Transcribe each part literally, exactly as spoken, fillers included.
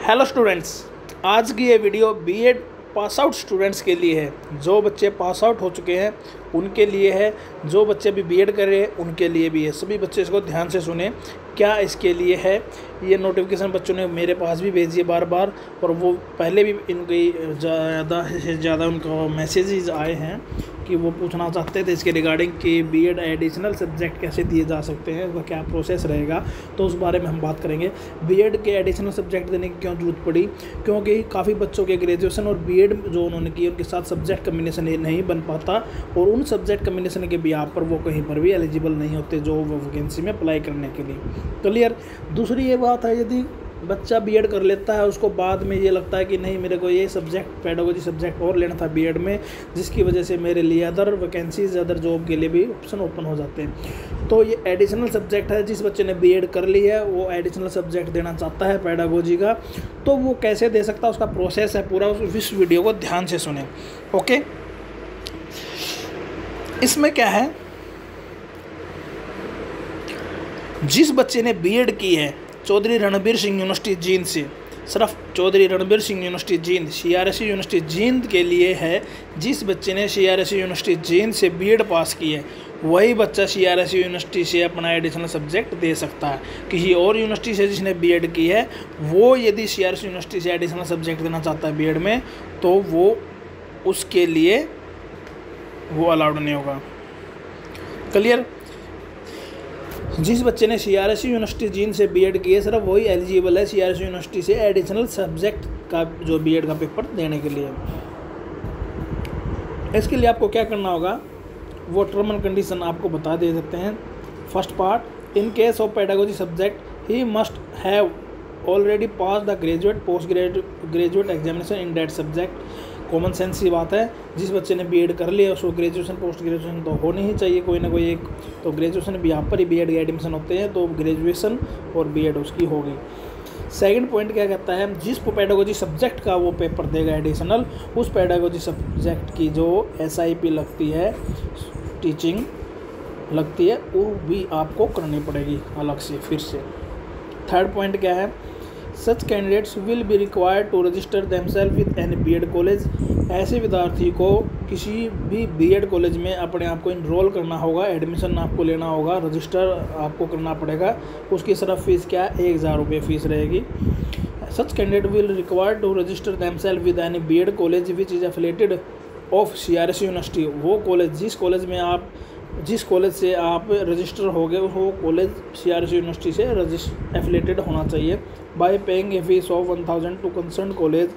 Hello students, आज की ये video BEd pass out students के लिए है। जो बच्चे पास आउट हो चुके हैं उनके लिए है, जो बच्चे अभी बीएड कर रहे हैं उनके लिए भी है। सभी बच्चे इसको ध्यान से सुने, क्या इसके लिए है। ये नोटिफिकेशन बच्चों ने मेरे पास भी भेजी है बार बार, और वो पहले भी इनकी ज़्यादा से ज़्यादा उनको मैसेजेस आए हैं कि वो पूछना चाहते थे इसके रिगार्डिंग कि बीएड एडिशनल सब्जेक्ट कैसे दिए जा सकते हैं, उसका क्या प्रोसेस रहेगा। तो उस बारे में हम बात करेंगे। बीएड के एडिशनल सब्जेक्ट देने की क्यों जरूरत पड़ी, क्योंकि काफ़ी बच्चों के ग्रेजुएशन और बीएड जो उन्होंने की उनके साथ सब्जेक्ट कम्बिनेशन नहीं बन पाता, और उन सब्जेक्ट कम्बिनेशन के बिहाफ पर वो कहीं पर भी एलिजिबल नहीं होते जो वो वैकेंसी में अप्लाई करने के लिए। क्लियर। दूसरी ये बात है, यदि बच्चा बीएड कर लेता है उसको बाद में ये लगता है कि नहीं, मेरे को ये सब्जेक्ट पेडागोजी सब्जेक्ट और लेना था बीएड में, जिसकी वजह से मेरे लिए अदर वैकेंसीज अदर जॉब के लिए भी ऑप्शन ओपन हो जाते हैं। तो ये एडिशनल सब्जेक्ट है। जिस बच्चे ने बीएड कर ली है वो एडिशनल सब्जेक्ट देना चाहता है पेडागोजी का, तो वो कैसे दे सकता है, उसका प्रोसेस है पूरा। इस वीडियो को ध्यान से सुने। ओके, इसमें क्या है, जिस बच्चे ने बीएड की है चौधरी रणबीर सिंह यूनिवर्सिटी जींद से, सिर्फ Chaudhary Ranbir Singh university Jind, CRSU university Jind के लिए है। जिस बच्चे ने सीआरएसयू यूनिवर्सिटी जींद से बीएड पास की है वही बच्चा सीआरएसयू यूनिवर्सिटी से अपना एडिशनल सब्जेक्ट दे सकता है। किसी और यूनिवर्सिटी से जिसने बीएड की है वो यदि सीआरएसयू यूनिवर्सिटी से एडिशनल सब्जेक्ट देना चाहता है बीएड में, तो वो उसके लिए वो अलाउड नहीं होगा। क्लियर। जिस बच्चे ने सीआरएसयू यूनिवर्सिटी जींद से बीएड की है सिर्फ वही एलिजिबल है सीआरएसयू यूनिवर्सिटी से एडिशनल सब्जेक्ट का जो बीएड का पेपर देने के लिए। इसके लिए आपको क्या करना होगा, वो टर्म एंड कंडीशन आपको बता दे सकते हैं। First part, in case of pedagogy subject he must have already pass the graduate post graduate examination in that subject. Common sense की बात है, जिस बच्चे ने बीएड कर लिया उसको ग्रेजुएशन पोस्ट ग्रेजुएशन तो होनी ही चाहिए कोई ना कोई एक। तो ग्रेजुएशन भी यहाँ पर ही बीएड के एडमिशन होते हैं, तो ग्रेजुएशन और बीएड उसकी होगी। सेकंड पॉइंट क्या कहता है, जिस पेडागोजी सब्जेक्ट का वो पेपर देगा एडिशनल, उस पेडागोजी सब्जेक्ट की जो एसआईपी लगती है, टीचिंग लगती है, वो भी आपको करनी पड़ेगी अलग से फिर से। थर्ड पॉइंट क्या है, such candidates will be required to register themselves with any BEd college. ऐसे विद्यार्थी को किसी भी बीएड कॉलेज में अपने आप को इनरोल करना होगा, एडमिशन आपको लेना होगा, रजिस्टर आपको करना पड़ेगा। उसकी सिर्फ फीस क्या है, एक हज़ार रुपये फीस रहेगी। Such candidate will required to register themselves with any BEd college which is affiliated of CRSU university. वो कॉलेज जिस कॉलेज में आप जिस कॉलेज से आप रजिस्टर हो गए वो कॉलेज सीआरएसयू यूनिवर्सिटी से रजिस्टर एफिलेटेड होना चाहिए। By paying a fees of one thousand to concern college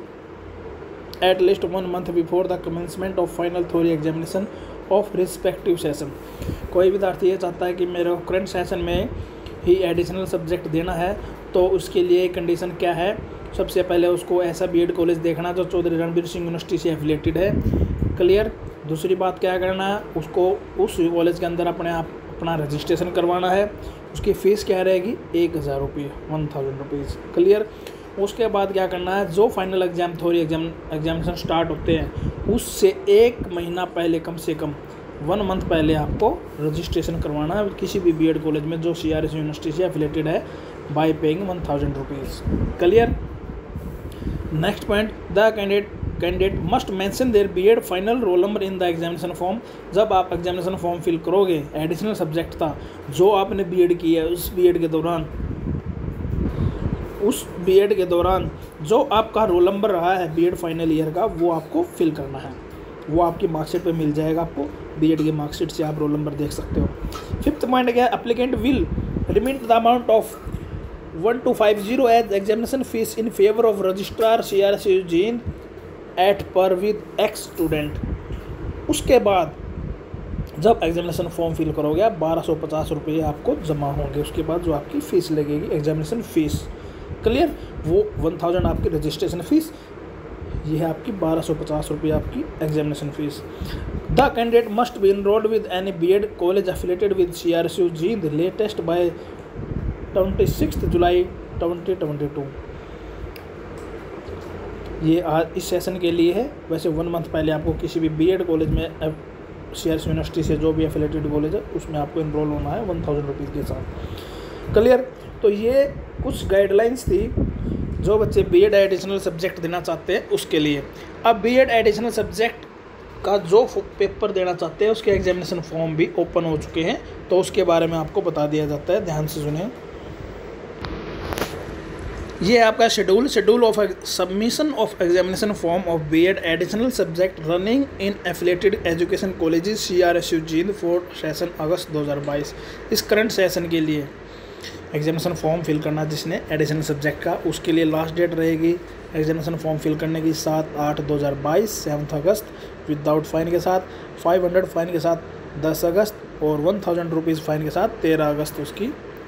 at least one month before the commencement of final theory examination of respective session. कोई विद्यार्थी ये चाहता है कि मेरे करंट सेशन में ही एडिशनल सब्जेक्ट देना है, तो उसके लिए कंडीशन क्या है, सबसे पहले उसको ऐसा बीएड कॉलेज देखना जो चौधरी रणबीर सिंह यूनिवर्सिटी से एफिलेटेड है। क्लियर। दूसरी बात क्या करना है, उसको उस कॉलेज के अंदर अपने आप अपना रजिस्ट्रेशन करवाना है। उसकी फ़ीस क्या रहेगी, एक हज़ार रुपये वन थाउजेंड रुपीज़। क्लियर। उसके बाद क्या करना है, जो final exam theory exam examination start होते हैं उससे एक महीना पहले, कम से कम वन मंथ पहले आपको रजिस्ट्रेशन करवाना है किसी भी बीएड कॉलेज में जो सीआरएसयू यूनिवर्सिटी से एफिलेटेड है, by paying one thousand rupees. Clear. Next point, the candidate candidate must mention their BEd final roll number in the examination form. जब आप एग्जामिनेशन फॉर्म फिल करोगे, एडिशनल सब्जेक्ट था जो आपने बीएड किया है, उस बीएड के दौरान उस बीएड के दौरान जो आपका रोल नंबर रहा है बीएड फाइनल ईयर का, वो आपको फिल करना है। वो आपकी मार्कशीट पे मिल जाएगा, आपको बीएड की मार्कशीट से आप रोल नंबर देख सकते हो। फिफ्थ पॉइंट क्या है, applicant will remit the amount of one two five zero as examination fees in favour of registrar CRSU Jind at par with ex student. उसके बाद जब एग्जामिनेशन फॉर्म फिल करोगे आप, बारह सौ पचास रुपये आपको जमा होंगे। उसके बाद जो आपकी फ़ीस लगेगी एग्जामिनेशन फ़ीस। क्लियर। वो वन थाउजेंड आपकी रजिस्ट्रेशन फ़ीस, ये है आपकी बारह सौ पचास रुपये आपकी examination fees. The candidate must be enrolled with any BEd college affiliated with CRSU Jind latest by twenty six July twenty twenty two. ये आज इस सेशन के लिए है। वैसे वन मंथ पहले आपको किसी भी बीएड कॉलेज में सीआरएसयू यूनिवर्सिटी से जो भी एफिलेटेड कॉलेज है उसमें आपको इनरोल होना है वन थाउजेंड रुपीज़ के साथ। क्लियर। तो ये कुछ गाइडलाइंस थी जो बच्चे बीएड एडिशनल सब्जेक्ट देना चाहते हैं उसके लिए। अब बीएड एडिशनल सब्जेक्ट का जो पेपर देना चाहते हैं उसके एग्जामिनेशन फॉर्म भी ओपन हो चुके हैं, तो उसके बारे में आपको बता दिया जाता है, ध्यान से सुनिए। ये है आपका schedule schedule of submission of examination form of BEd additional subject running in affiliated education colleges CRSU Jind for session August दो हज़ार बाईस। इस करंट सेशन के लिए एग्जामिनेशन फॉर्म फिल करना जिसने एडिशनल सब्जेक्ट का, उसके लिए लास्ट डेट रहेगी एग्जामिनेशन फॉर्म फिल करने की सात आठ दो हज़ार बाईस, सेवन्थ अगस्त, विदाउट फाइन के साथ, फाइव हंड्रेड फाइन के साथ दस अगस्त और वन थाउजेंड रुपीज़ फाइन के साथ तेरह अगस्त उसकी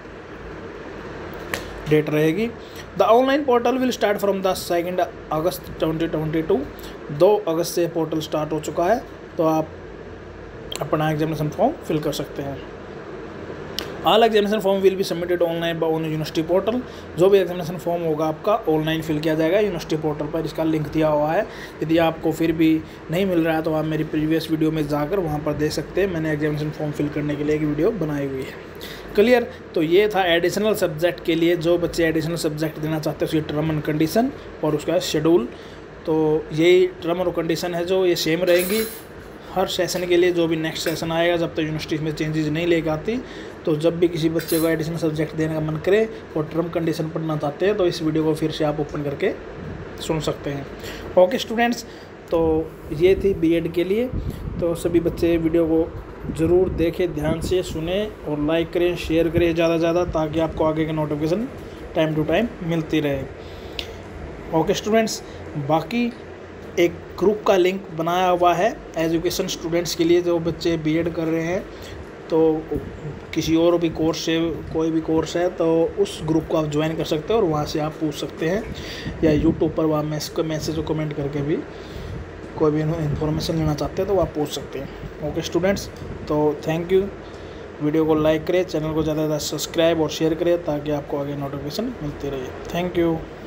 डेट रहेगी। The online portal will start from the second August twenty twenty two. दो अगस्त से पोर्टल स्टार्ट हो चुका है, तो आप अपना एग्जामिनेशन फॉर्म फिल कर सकते हैं। All examination form will be submitted online by on university portal. जो भी एग्जामिनेशन फॉर्म होगा आपका ऑनलाइन फिल किया जाएगा यूनिवर्सिटी पोर्टल पर, इसका लिंक दिया हुआ है। यदि आपको फिर भी नहीं मिल रहा है तो आप मेरी प्रीवियस वीडियो में जाकर वहाँ पर देख सकते हैं, मैंने एग्जामिनेशन फॉर्म फिल करने के लिए एक वीडियो बनाई हुई है। क्लियर। तो ये था एडिशनल सब्जेक्ट के लिए, जो बच्चे एडिशनल सब्जेक्ट देना चाहते हैं उसकी टर्म एंड कंडीशन और उसका शेड्यूल। तो यही टर्म और कंडीशन है जो ये सेम रहेंगी हर सेशन के लिए। जो भी नेक्स्ट सेशन आएगा, जब तक यूनिवर्सिटी में चेंजेस नहीं लेकर आती, तो जब भी किसी बच्चे को एडिशनल सब्जेक्ट देने का मन करे और टर्म कंडीशन पढ़ना चाहते हैं तो इस वीडियो को फिर से आप ओपन करके सुन सकते हैं। ओके स्टूडेंट्स, तो ये थी बीएड के लिए। तो सभी बच्चे वीडियो को ज़रूर देखें, ध्यान से सुने और लाइक करें, शेयर करें ज़्यादा से ज़्यादा, ताकि आपको आगे की नोटिफिकेशन टाइम टू टाइम मिलती रहे। ओके स्टूडेंट्स, बाकी एक ग्रुप का लिंक बनाया हुआ है एजुकेशन स्टूडेंट्स के लिए, जो बच्चे बीएड कर रहे हैं तो किसी और भी कोर्स से कोई भी कोर्स है तो उस ग्रुप को आप ज्वाइन कर सकते हैं और वहाँ से आप पूछ सकते हैं, या यूट्यूब पर वहाँ मैसेज और कमेंट करके भी कोई भी इन्फॉर्मेशन लेना चाहते हैं तो आप पूछ सकते हैं। ओके स्टूडेंट्स, तो थैंक यू। वीडियो को लाइक करें, चैनल को ज़्यादा से ज़्यादा सब्सक्राइब और शेयर करें ताकि आपको आगे नोटिफिकेशन मिलती रहे। Thank you.